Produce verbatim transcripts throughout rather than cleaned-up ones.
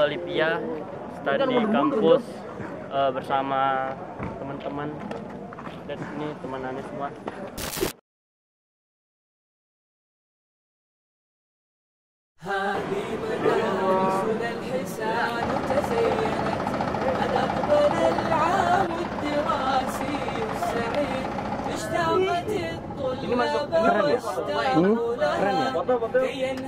Libya, start di kampus uh, bersama teman-teman. Dan ini teman Anies semua. Ini masuk keren ya? Hmm? Keren ya? Foto-foto.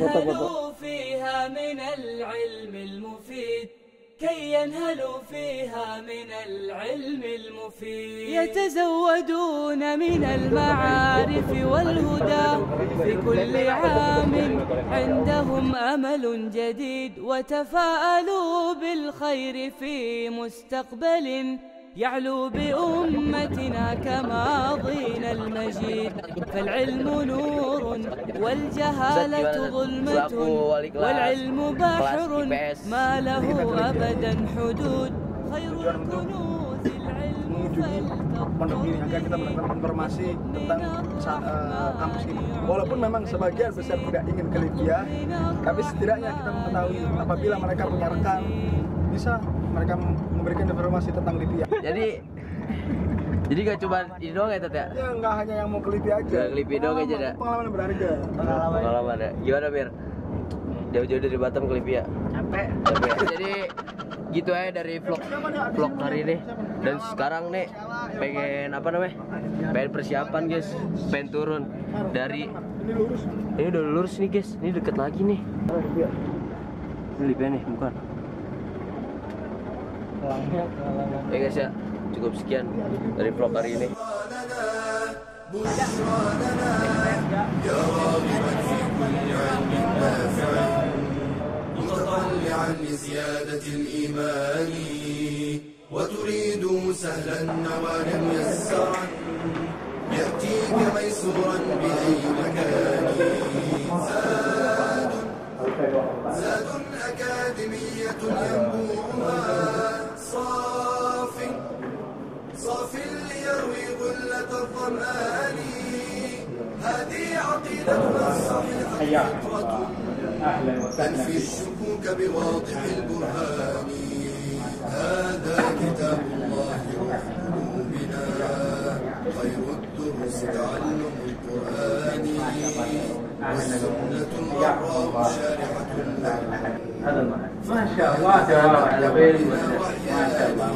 كي ينهلوا فيها من العلم المفيد يتزودون من المعارف والهدى في كل عام عندهم أمل جديد وتفاءلوا بالخير في مستقبل يعلو بأمتنا كماضينا المجيد فالعلم نور والجهالة ظلمة والعلم بحر ما له أبدا حدود خير الكنوز العلم pondok ini agar kita mendapatkan informasi tentang uh, kampus ini. Walaupun memang sebagian besar tidak ingin ke Libya, tapi setidaknya kita mengetahui apabila mereka punya rekan bisa mereka memberikan informasi tentang Libya. Jadi jadi gak cuma ini doang ya, Tet ya? Ya nggak hanya yang mau ke Libya aja. Gak ke Libya doang aja dah. Pengalaman berharga. Pengalaman. Pengalaman ya. Gimana Bir? Jauh-jauh dari Batam ke Libya. Capek. Capek. Jadi gitu aja dari vlog vlog hari ini. Dan sekarang nih pengen apa namanya? Pengen persiapan guys. Pengen turun dari. Ini udah lurus nih guys. Ini deket lagi nih. Ini Libya nih bukan? Ya guys ya, cukup sekian dari vlog hari ini. متطلعا لزيادة الإيمان وتريد سهلا نوالا ميسرا يأتيك ميسورا بأي مكان زاد زاد أكاديمية ينبوعها صاف صاف ليروي غلة الظمآن هذه عقيدتنا الصحيحة فطرة تنفي الشكوك بواضح البرهان هذا كتاب الله روح قلوبنا خير الدروس تعلم القرآن والسنة الغراء شارحة له ما شاء الله تبارك على خير ما شاء الله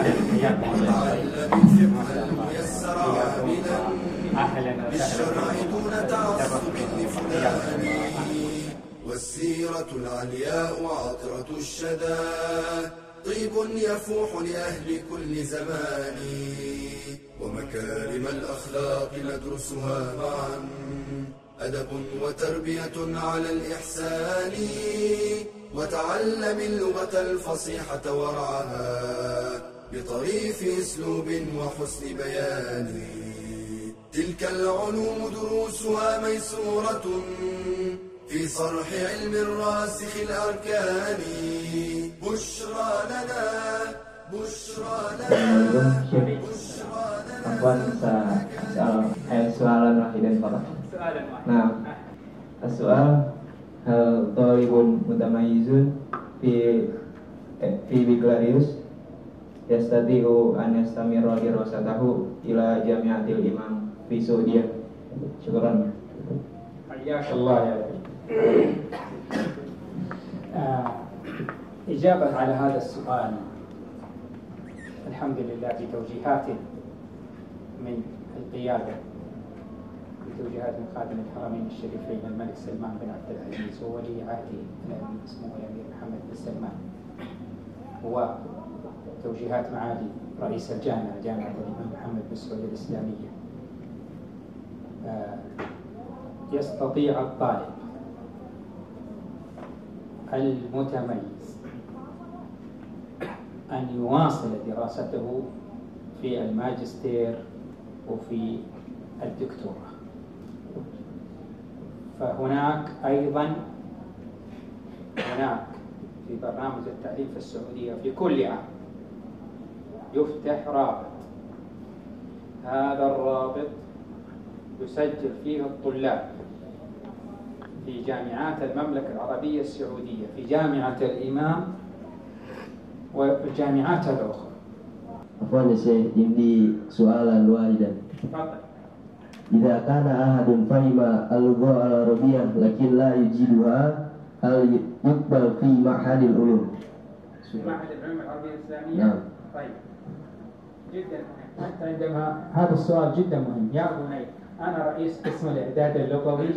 الميسر عاملا بالشرع دون تعصب لفلان والسيرة العلياء عطرة الشدى طيب يفوح لأهل كل زمان ومكارم الأخلاق ندرسها معا أدب وتربية على الإحسان وتعلم اللغة الفصيحة ورعاها بطريف أسلوب وحسن بيان تلك العلوم دروسها ميسورة في صرح علم الراسخ الأركان بشرى لنا بشرى لنا بشرى لنا سؤالا واحدا فقط. نعم. السؤال هل طالب متميز في في بكالوريوس يستطيع أن يستمر دراسته إلى جامعة الإمام في سعودية؟ شكرا. حياك الله يا أخي. آه إجابة على هذا السؤال الحمد لله بتوجيهات من القيادة بتوجيهات من خادم الحرمين الشريفين الملك سلمان بن عبد العزيز وولي عهده الأمير اسمه الأمير محمد بن سلمان وتوجيهات معالي رئيس الجامعة جامعة الإمام محمد بن سعود الإسلامية. آه يستطيع الطالب المتميز أن يواصل دراسته في الماجستير وفي الدكتوراه. فهناك أيضا هناك في برنامج التعليم في السعودية في كل عام يفتح رابط، هذا الرابط يسجل فيه الطلاب في جامعات المملكة العربية السعودية في جامعة الإمام والجامعات الأخرى. عفوا يا شيخ، عندي سؤالا واحدا. تفضل. إذا كان أحد فهم اللغة العربية لكن لا يجيدها هل يقبل في معهد العلوم؟ في معهد العلوم العربية الإسلامية؟ نعم. طيب جدا. أنت عندما هذا السؤال جدا مهم يا بني. أنا رئيس قسم الإعداد اللغوي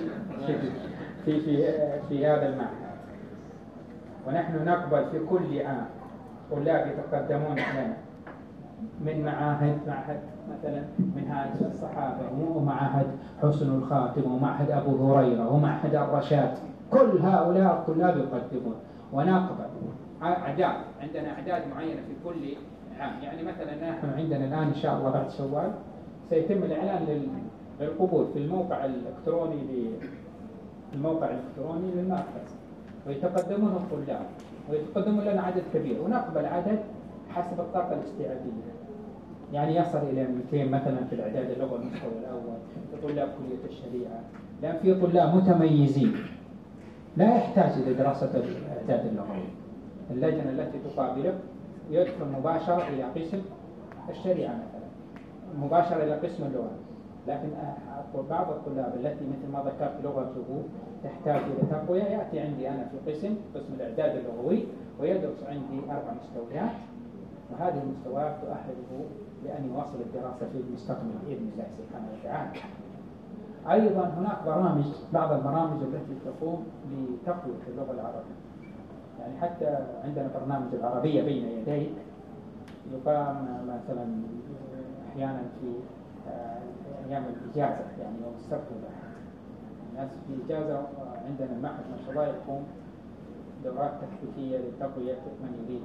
في في في هذا المعهد، ونحن نقبل في كل عام طلاب يتقدمون لنا من معاهد معهد مثلا منهاج الصحابة ومعهد حسن الخاتم ومعهد أبو هريرة ومعهد الرشاد. كل هؤلاء الطلاب يقدمون ونقبل أعداد. عندنا أعداد معينة في كل عام. يعني مثلا نحن عندنا الآن إن شاء الله بعد شوال سيتم الإعلان للقبول في الموقع الإلكتروني الموقع الإلكتروني للمركز، ويتقدمون الطلاب ويتقدمون لنا عدد كبير، ونقبل عدد حسب الطاقة الاستيعابية. يعني يصل إلى مئتين مثلا في الإعداد اللغة المستوى الأول في طلاب كلية الشريعة، لأن في طلاب متميزين لا يحتاج إلى دراسة الإعداد اللغوي. اللجنة التي تقابله يدخل مباشرة إلى قسم الشريعة مثلا، مباشرة إلى قسم اللغة. لكن بعض الطلاب التي مثل ما ذكرت لغته تحتاج إلى تقوية يأتي عندي أنا في قسم قسم الإعداد اللغوي ويدرس عندي أربع مستويات، وهذه المستويات تؤهله لأن يواصل الدراسة في المستقبل بإذن الله سبحانه وتعالى. أيضا هناك برامج، بعض البرامج التي تقوم لتقوية اللغة العربية. يعني حتى عندنا برنامج العربية بين يديك يقام مثلا أحيانا في أيام الإجازة، يعني يوم السبت والأحد الناس في إجازة، عندنا المعهد ما شاء الله يقوم دورات تكثيفية لتقوية من يريد.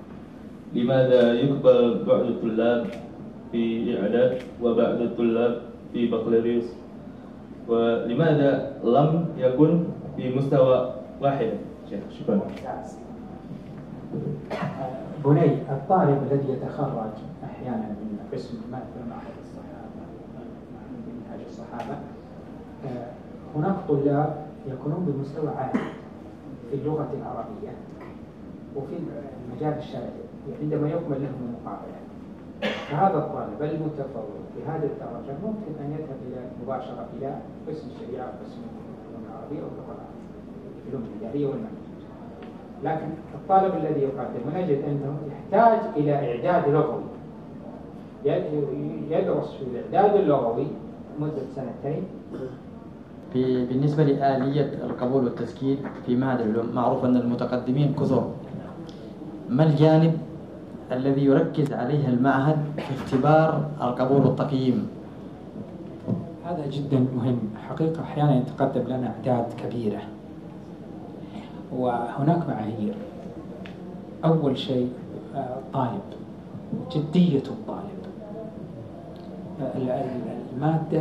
لماذا يقبل بعض الطلاب في إعداد وبعض الطلاب في بكالوريوس؟ ولماذا لم يكن في مستوى واحد؟ شكرا. بني، الطالب الذي يتخرج أحيانا من قسم مثل معهد الصحابة منهاج الصحابة، هناك طلاب يكونون بمستوى عالي في اللغة العربية وفي المجال الشرعي عندما يكمل لهم المقابلة. فهذا الطالب المتفوق في هذه الدرجة ممكن أن يذهب إلى مباشرة إلى قسم الشريعة وقسم العلوم العربية واللغة العربية العلوم الإدارية والمنهج. لكن الطالب الذي يقدم نجد أنه يحتاج إلى إعداد لغوي، يدرس في الإعداد اللغوي مدة سنتين. بالنسبة لآلية القبول والتسجيل في معهد العلوم، معروف أن المتقدمين كثر. ما الجانب الذي يركز عليه المعهد في اختبار القبول والتقييم؟ هذا جدا مهم. حقيقة أحيانا يتقدم لنا أعداد كبيرة وهناك معايير. أول شيء الطالب، جدية الطالب، المادة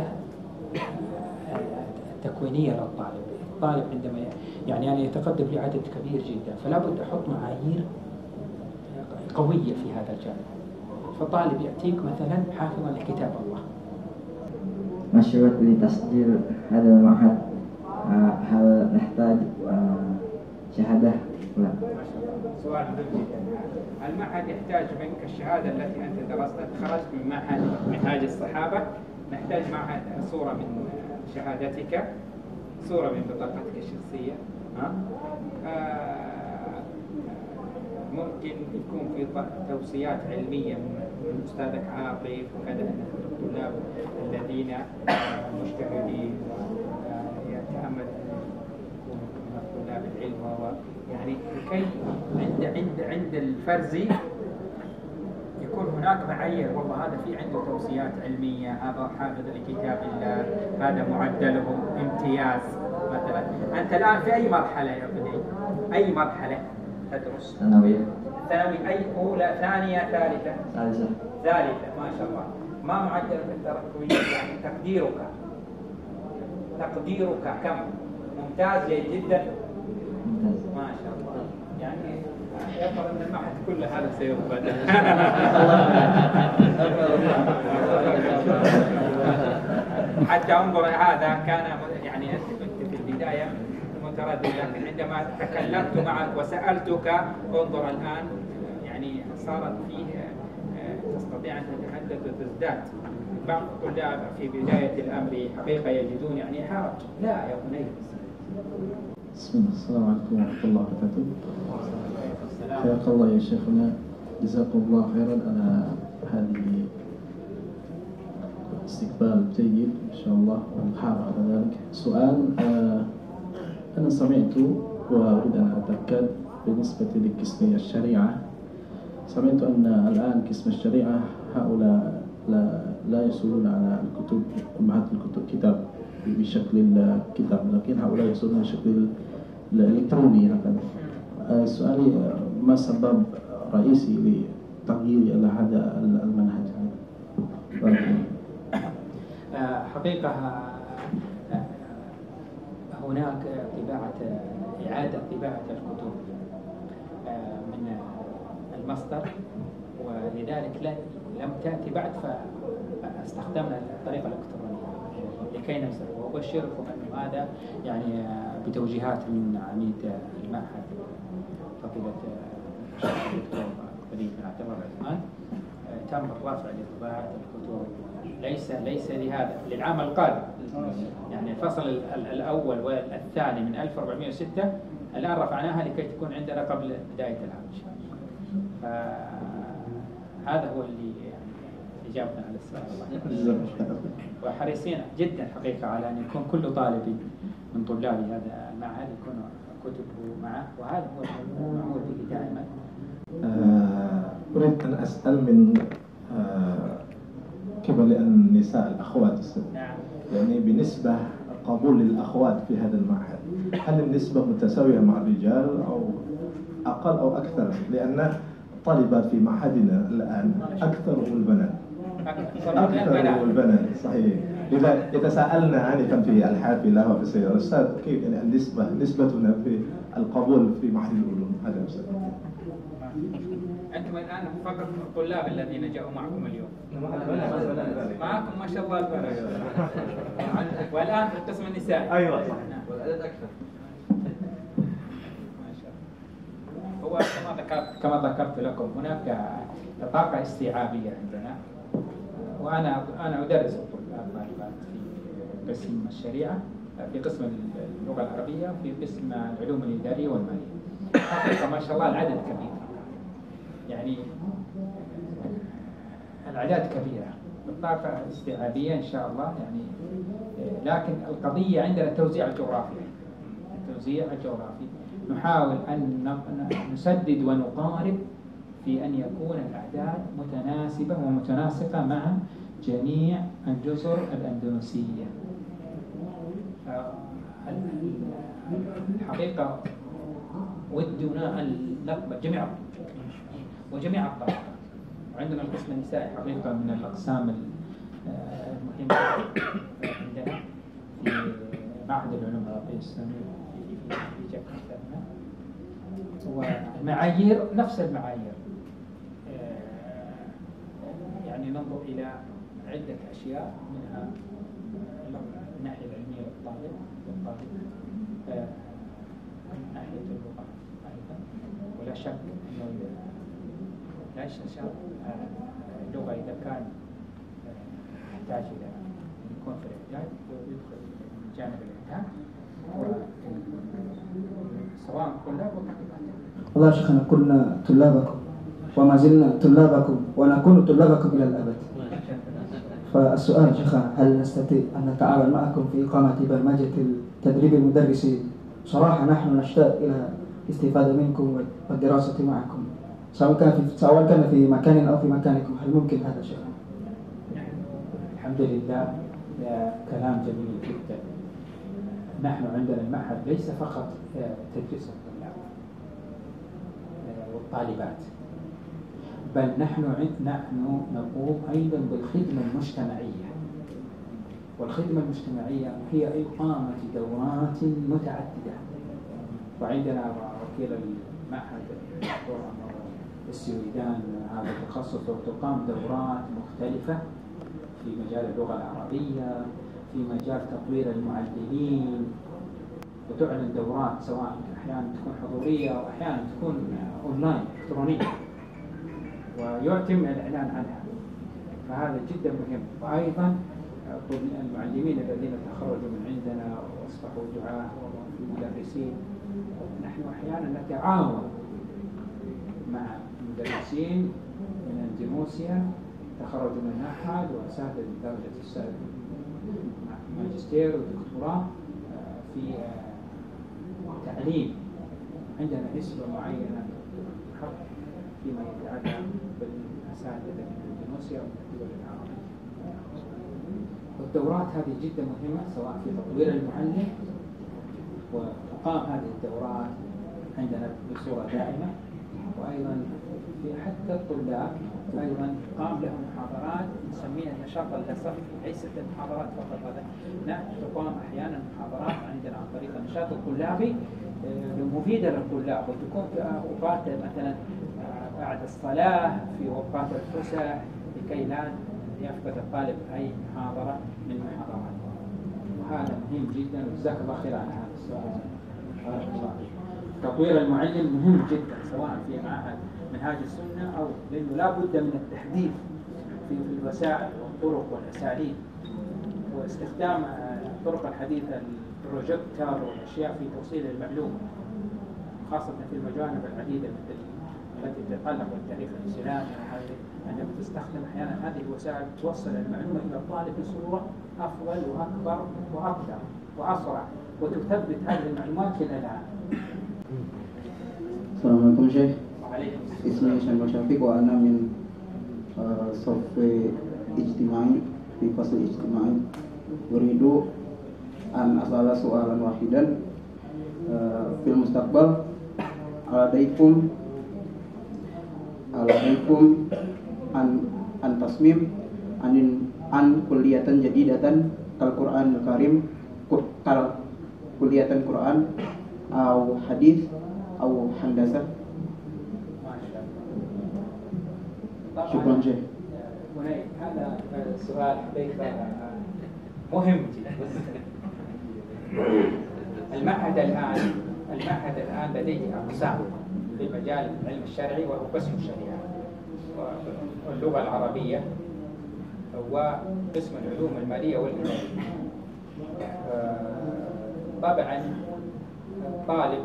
التكوينية للطالب. الطالب عندما يعني يعني يتقدم لعدد كبير جدا، فلا بد أحط معايير قوية في هذا الجانب. فالطالب يأتيك مثلا حافظا لكتاب الله. ما الشروط لتسجيل هذا المعهد؟ هل نحتاج شهادة؟ لا. سؤال مهم جدا. المعهد يحتاج منك الشهادة التي أنت درستها، خرجت من معهد منهاج الصحابة، نحتاج معها صورة من شهادتك، صورة من بطاقتك الشخصية. ها؟ آه ممكن يكون في توصيات علمية من أستاذك عاطف وكذا الطلاب الذين مجتهدين ويتأمل من طلاب العلم، يعني لكي عند عند عند الفرزي يكون هناك معايير. والله هذا في عنده توصيات علمية، هذا حافظ لكتاب الله، هذا معدله امتياز مثلا. أنت الآن في أي مرحلة يا ابني؟ أي مرحلة تدرس؟ ثانوية. ثانوي أي أولى ثانية ثالثة؟ ثالثة. ثالثة ما شاء الله. ما معدلك الترقوي يعني تقديرك تقديرك كم؟ ممتاز جيد جدا ممتاز ما شاء الله. يعني يظهر أن المعهد كله هذا سيقبل. حتى انظر هذا كان يعني أنت كنت في البداية متردد، لكن عندما تكلمت معك وسألتك انظر الآن يعني صارت فيه تستطيع أن تتحدث وتزداد. بعض الطلاب في بداية الأمر حقيقة يجدون يعني حرج. لا يا بني. بسم الله. السلام عليكم ورحمة الله وبركاته. حياك الله يا شيخنا، جزاكم الله خيرا على هذه استقبال جيد إن شاء الله والمحاضرة على ذلك. سؤال، آه أنا سمعت وأريد أن أتأكد بالنسبة لقسم الشريعة. سمعت أن الآن قسم الشريعة هؤلاء لا, لا يحصلون على الكتب أمهات الكتب كتاب بشكل الكتاب، لكن هؤلاء يحصلون بشكل الإلكتروني هكذا. آه سؤالي، ما سبب رئيسي لتغيير إلى هذا المنهج؟ حقيقة هناك طباعة إعادة طباعة الكتب من المصدر، ولذلك لم تأتي بعد فاستخدمنا الطريقة الإلكترونية لكي ننزل. وأبشركم أن هذا يعني بتوجيهات من عميد المعهد فضيلة الشيخ الدكتور وليد بن عبد الله العثمان، تم الرفع لطباعة الكتب ليس ليس لهذا للعام القادم، يعني الفصل الأول والثاني من ألف وأربعمائة وستة الآن رفعناها لكي تكون عندنا قبل بداية العام إن شاء الله. فهذا هو اللي يعني إجابتنا على السؤال. وحريصين جدا حقيقة على أن يكون كل طالب من طلاب هذا المعهد يكون كتبه معه، وهذا هو المعمول به دائما. أريد أن أسأل من قبل النساء الأخوات، يعني بالنسبة قبول الأخوات في هذا المعهد، هل النسبة متساوية مع الرجال أو أقل أو أكثر؟ لأن الطالبات في معهدنا الآن أكثرهم البنات. أكثرهم البنات صحيح. لذا يتساءلنا آنفا في الحافلة وفي السيارة، أستاذ كيف يعني النسبة نسبتنا في القبول في معهد العلوم؟ هذا أستاذ. أنتم الآن فقط الطلاب الذين جاءوا معكم اليوم. معكم ما شاء الله البنات. والآن في القسم النسائي. أيوة. والعدد أكثر. ما شاء الله. هو كما ذكرت كما ذكرت لكم هناك طاقة استيعابية عندنا، وأنا أنا أدرس الطلاب طالبات في قسم الشريعة، في قسم اللغة العربية، وفي قسم العلوم الإدارية والمالية. حقيقة ما شاء الله العدد كبير. يعني الأعداد كبيرة، الطاقة استيعابية إن شاء الله يعني. لكن القضية عندنا التوزيع الجغرافي. التوزيع الجغرافي نحاول أن نسدد ونقارب في أن يكون الأعداد متناسبة ومتناسقة مع جميع الجزر الأندونيسية. الحقيقة ودنا أن نقبل جميع وجميع الطبقات. وعندنا القسم النسائي حقيقة من الأقسام المهمة عندنا في معهد العلوم العربية الإسلامية في جاكرتا. والمعايير نفس المعايير، يعني ننظر إلى عدة أشياء، منها الناحية العلمية للطالب والطالب من ناحية اللغة أيضا. ولا شك أنه لا يشترط اللغة إذا كان يحتاج إلى يكون في الإعداد ويدخل من جانب الإعداد سواء طلاب أو طالبات. والله شيخنا كنا طلابكم وما زلنا طلابكم ونكون طلابكم إلى الأبد. فالسؤال شيخنا، هل نستطيع أن نتعاون معكم في إقامة برمجة تدريب المدرسين؟ صراحة نحن نشتاق إلى الاستفادة منكم والدراسة معكم، سواء كان في سواء كان في مكان أو في مكانكم. هل ممكن هذا شيخنا؟ الحمد لله، كلام جميل جدا. نحن عندنا المعهد ليس فقط تدريس الطلاب والطالبات، بل نحن نحن نقوم أيضا بالخدمة المجتمعية. والخدمة المجتمعية هي إقامة دورات متعددة. وعندنا وكيل المعهد الدكتور السويدان هذا التخصص، وتقام دورات مختلفة في مجال اللغة العربية، في مجال تطوير المعلمين، وتعلن دورات سواء أحيانا تكون حضورية وأحيانا تكون أونلاين إلكترونية. ويتم الإعلان عنها، فهذا جدا مهم. وأيضا المعلمين الذين تخرجوا من عندنا واصبحوا دعاة ومدرسين، نحن أحيانا نتعاون مع مدرسين من اندونيسيا تخرجوا من معهد وأساتذة درجة ماجستير ودكتوراه في تعليم. عندنا نسبة معينة فيما يتعلق بالأساتذة من اندونيسيا ومن الدول العربية. والدورات هذه جدا مهمة سواء في تطوير المعلم، وتقام هذه الدورات عندنا بصورة دائمة، وأيضا في حتى الطلاب أيضا يقام لهم محاضرات نسميها النشاط الأسري، ليست المحاضرات فقط، هذا لا، تقام أحيانا محاضرات عندنا عن طريق النشاط الطلابي مفيدة للطلاب، وتكون في أوقات مثلا بعد الصلاة، في أوقات الفسح، لكي لا يفقد الطالب أي محاضرة من محاضرات. وهذا مهم جدا، وجزاك الله خير على هذا السؤال. تطوير المعلم مهم جدا سواء في معهد منهاج السنة أو لأنه لا بد من التحديث في الوسائل والطرق والأساليب، واستخدام الطرق الحديثة البروجيكتور والأشياء في توصيل المعلومة، خاصة في المجانب العديدة مثل التي تتعلق بالتاريخ الإسلامي وهذه، عندما تستخدم أحيانا هذه الوسائل توصل المعلومة إلى الطالب بصورة أفضل وأكبر وأقدر وأسرع، وتثبت هذه المعلومات إلى الآن. Assalamualaikum Syekh. وعليكم Ismi Syamul Syafiq wa ana min uh, Sofi Ijtimai fi Fasl Ijtimai. Uridu an asala soalan wahidan uh, fil mustaqbal. Alaikum Alaikum an an tasmim anin an kulliyatan jadidatan kal Qur'an al-Karim kal kulliyatan Qur'an au hadis أو هندسة. شكرا جزيلا. هذا السؤال حقيقة مهم جدا. المعهد الآن المعهد الآن لديه أقسام في مجال العلم الشرعي، وهو قسم الشريعة واللغة العربية، وقسم العلوم المالية والإدارية. طبعا طالب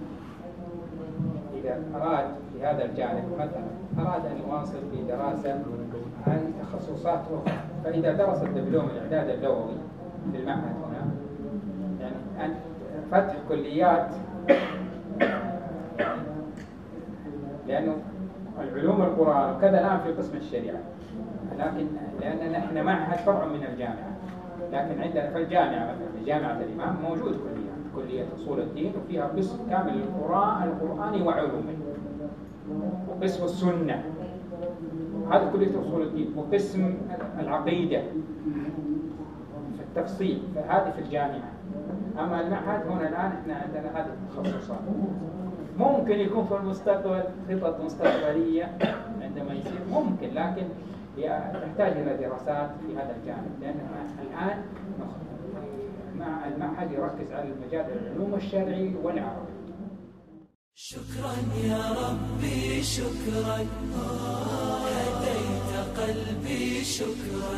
إذا أراد في هذا الجانب مثلا أراد أن يواصل في دراسة عن تخصصات أخرى، فإذا درس الدبلوم الإعداد اللغوي في المعهد هنا، يعني أن فتح كليات، لأنه العلوم القرآن وكذا الآن في قسم الشريعة، لكن لأننا إحنا معهد فرع من الجامعة، لكن عندنا في الجامعة مثلا في جامعة الإمام موجود كلية كلية أصول الدين، وفيها قسم كامل للقرآن القرآني وعلومه، وقسم السنة، هذا كلية أصول الدين، وقسم العقيدة في التفصيل، فهذه في الجامعة. أما المعهد هنا الآن إحنا عندنا هذه التخصصات. ممكن يكون في المستقبل خطط مستقبلية عندما يصير ممكن، لكن تحتاج إلى دراسات في هذا الجانب، لأن الآن مع المعهد يركز على المجال العلوم الشرعي والعربي. شكرا يا ربي شكرا، هديت قلبي شكرا،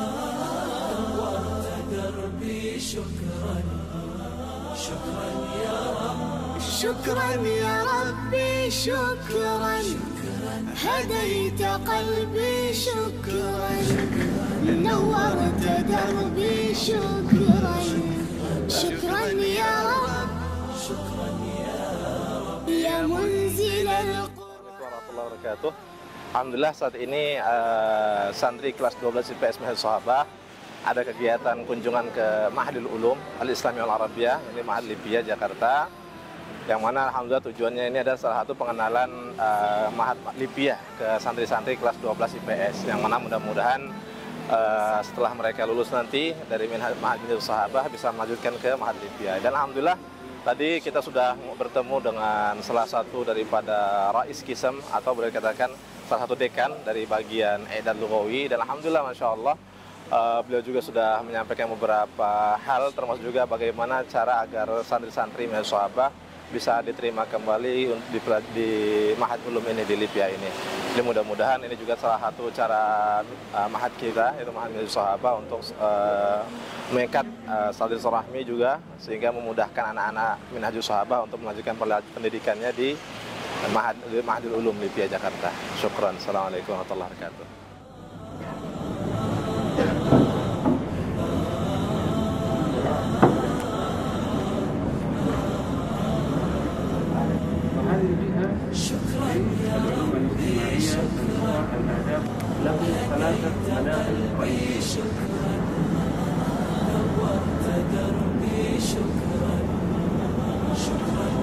نورت دربي شكرا، شكرا يا رب، شكرا يا ربي شكرا، هديت قلبي شكرا، نورت دربي شكرا، شكرا يا رب، شكرا يا رب يا منزل القرآن. Warahmatullahi wabarakatuh. Alhamdulillah saat ini uh, santri kelas dua belas I P S Mahad Sahabah ada kegiatan kunjungan ke Ma'hadul Ulum Al-Islamiyah Al-Arabiyah, ini Ma'had Libya Jakarta, yang mana alhamdulillah tujuannya ini adalah salah satu pengenalan uh, Ma'had Libya ke santri-santri kelas dua belas I P S, yang mana mudah-mudahan uh, setelah mereka lulus nanti dari Ma'had Sahabah bisa melanjutkan ke Ma'had Libya. Dan alhamdulillah tadi kita sudah bertemu dengan salah satu daripada Rais Kisem, atau boleh dikatakan salah satu dekan dari bagian I'dad Lughawi, dan alhamdulillah Masya Allah uh, beliau juga sudah menyampaikan beberapa hal, termasuk juga bagaimana cara agar santri-santri Mahad Sahabah bisa diterima kembali di, di Ma'had Ulum ini di Libya ini. Jadi mudah-mudahan ini juga salah satu cara uh, Ma'had kita, yaitu Ma'had Minhajus Sahabah, untuk uh, mengikat uh, silaturahmi juga, sehingga memudahkan anak-anak Minhajus Sahabah untuk melanjutkan pendidikannya di Ma'had Ma'hadul Ulum Libya Jakarta. Syukran. Assalamualaikum warahmatullahi wabarakatuh. شكرا